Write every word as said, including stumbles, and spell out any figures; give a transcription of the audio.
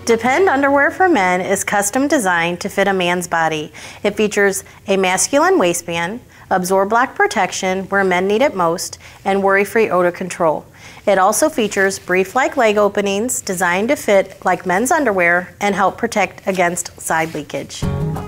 Depend underwear for men is custom designed to fit a man's body. It features a masculine waistband, absorb block protection where men need it most, and worry-free odor control. It also features brief-like leg openings designed to fit like men's underwear and help protect against side leakage.